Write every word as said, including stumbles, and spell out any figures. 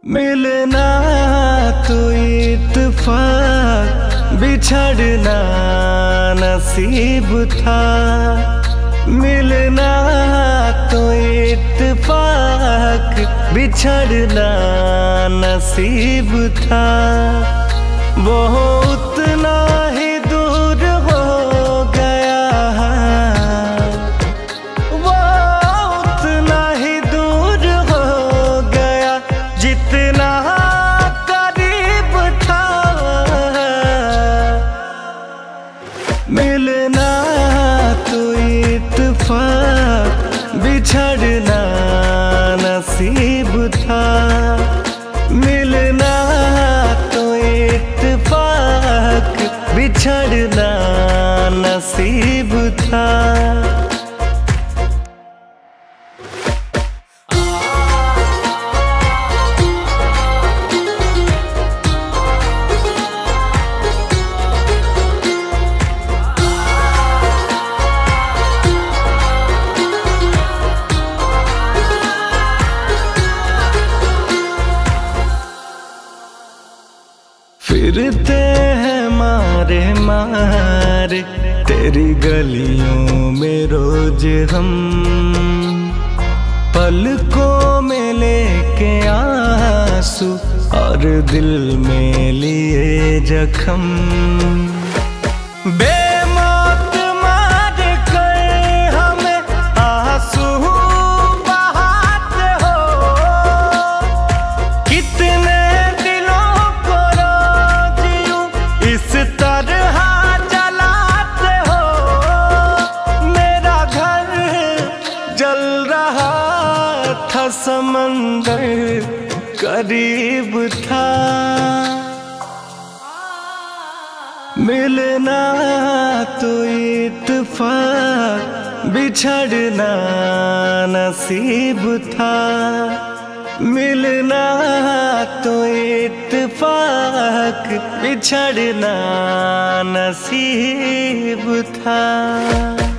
मिलना तो इत्तेफाक, बिछड़ना नसीब था। मिलना तो इत्तेफाक, बिछड़ना नसीब था। वो उतना ही दूर हो गया, वो उतना ही दूर हो गया जितना करीब था। मिलना तो इत्तेफाक, बिछड़ना नसीब था। मिलना तो इत्तेफाक, बिछड़ना नसीब था। फिरते हैं मारे मारे तेरी गलियों में रोज हम, पलकों में लेके आंसू और दिल में लिए जख्म। बेमौत मार कर हमें आंसू बहाते हो, कितने इस तरह जलाते हो। मेरा घर जल रहा था, समंदर करीब था। मिलना तो इत्तेफाक, बिछड़ना नसीब था। मिलना तो इत्तेफाक, बिछड़ना नसीब था।